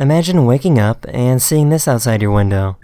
Imagine waking up and seeing this outside your window.